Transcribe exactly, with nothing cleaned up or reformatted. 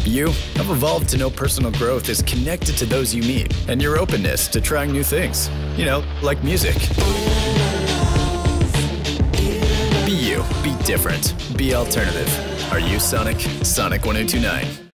You have evolved to know personal growth is connected to those you meet and your openness to trying new things. You know, like music. Be you, be different, be alternative. Are you SONiC? SONiC one oh two nine.